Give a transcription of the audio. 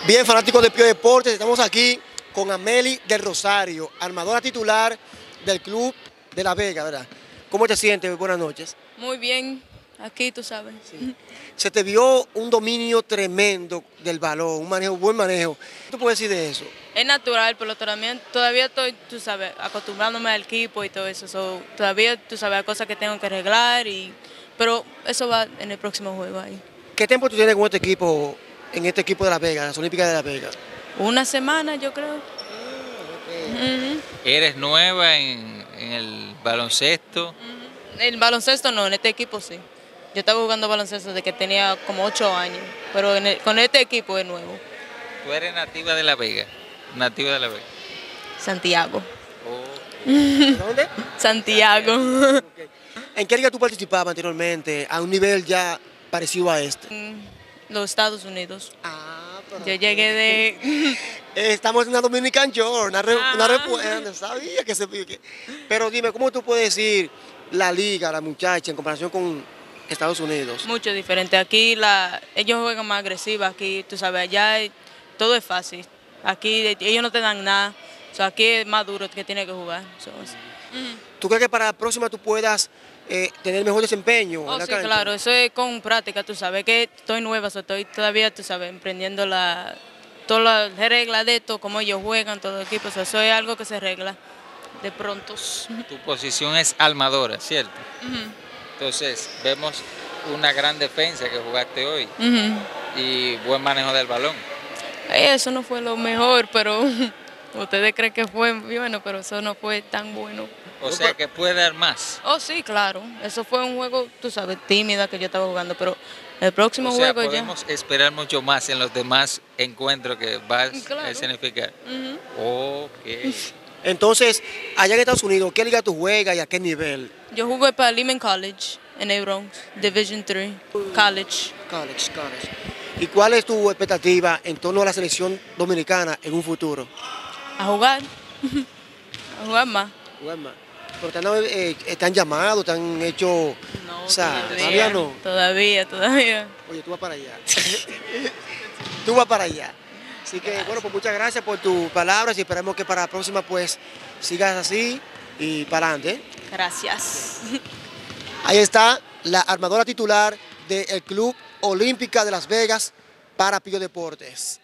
Bien, fanáticos de Pío Deportes, estamos aquí con Amely del Rosario, armadora titular del club de La Vega, ¿verdad? ¿Cómo te sientes? Buenas noches. Muy bien, aquí tú sabes. Sí. Se te vio un dominio tremendo del balón, un manejo, buen manejo. ¿Qué tú puedes decir de eso? Es natural, pero todavía estoy, tú sabes, acostumbrándome al equipo y todo eso. Todavía, tú sabes, hay cosas que tengo que arreglar, pero eso va en el próximo juego ahí. ¿Qué tiempo tú tienes con este equipo, en este equipo de La Vega, las Olímpicas de La Vega? Una semana, yo creo. ¿Eres nueva en el baloncesto? El baloncesto no, en este equipo sí. Yo estaba jugando baloncesto desde que tenía como 8 años, pero con este equipo es nuevo. ¿Tú eres nativa de La Vega? Nativa de La Vega. Santiago. ¿De dónde? Santiago. Okay. ¿En qué liga tú participabas anteriormente, a un nivel ya parecido a este? Los Estados Unidos. Pero Yo llegué de... estamos en una Dominican Shore, no sabía que se... Pero dime, ¿cómo tú puedes decir la liga, la muchacha, en comparación con Estados Unidos? Mucho diferente. Aquí ellos juegan más agresivos, aquí, tú sabes, allá todo es fácil. Aquí ellos no te dan nada. Aquí es más duro que tiene que jugar. ¿Tú crees que para la próxima tú puedas tener mejor desempeño en la Sí, cancha? claro, eso es con práctica, tú sabes, que estoy nueva, estoy todavía, tú sabes, aprendiendo todas las reglas de esto, cómo ellos juegan, todo el equipo, eso es algo que se arregla de pronto. Tu posición es armadora, ¿cierto? Entonces, vemos una gran defensa que jugaste hoy y buen manejo del balón. Eso no fue lo mejor, pero ustedes creen que fue bueno, pero eso no fue tan bueno. O sea que puede dar más. Oh, sí, claro. Eso fue un juego, tú sabes, tímida que yo estaba jugando, pero el próximo juego ya... podemos esperar mucho más en los demás encuentros que vas a escenificar. Ok. Entonces, allá en Estados Unidos, ¿qué liga tú juegas y a qué nivel? Yo jugué para Lehman College en el Bronx, Division 3, College. College. ¿Y cuál es tu expectativa en torno a la selección dominicana en un futuro? A jugar. A jugar más. Pero te han llamado, te han hecho... No, o sea, todavía no. Todavía. Oye, tú vas para allá. Tú vas para allá. Así que, bueno, pues muchas gracias por tus palabras y esperemos que para la próxima, pues, sigas así y para adelante. Gracias. Ahí está la armadora titular del Club Olímpica de Las Vegas para Pío Deportes.